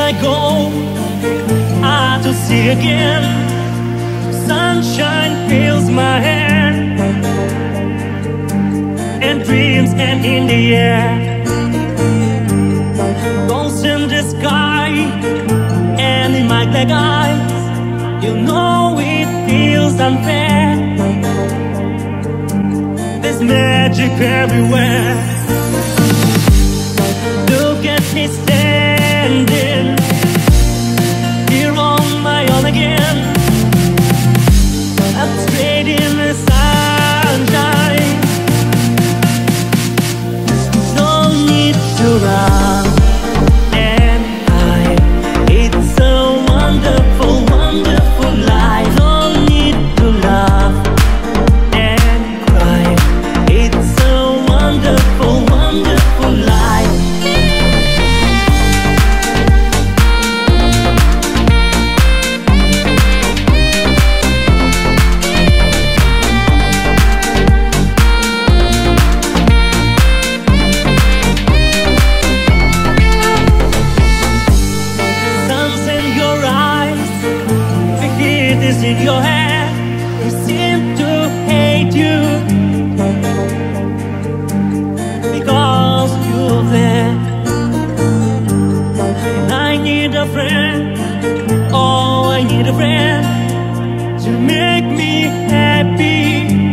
I go out to see again. Sunshine fills my hand, and dreams and in the air. Ghosts in the sky and in my black eyes. You know it feels unfair. There's magic everywhere. Look at me standing here on my own again. I'm straight in the sunshine. No need to run. And it's a wonderful, wonderful life. No need to laugh and cry. It's a wonderful, wonderful life. Sun's in your eyes, the heat is in your head. You seem to hate you because you're there. And I need a friend, oh, I need a friend to make me happy.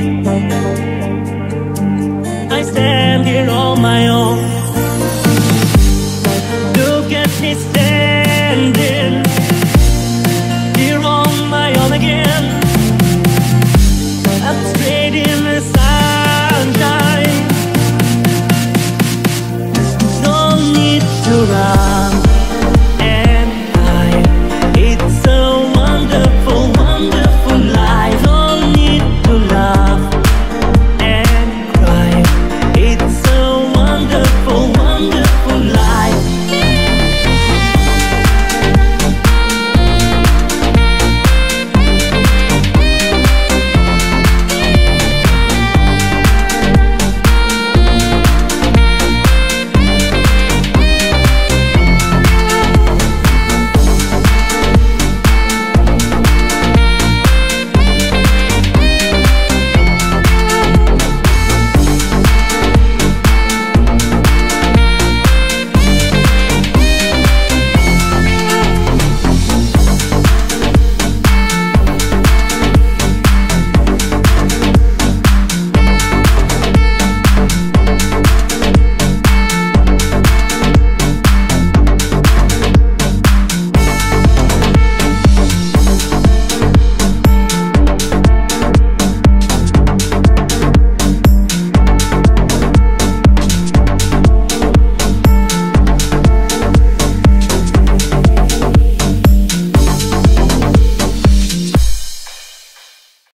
I stand here on my own. Look at me standing here on my own again. I'm straight in the sunshine. No need to run.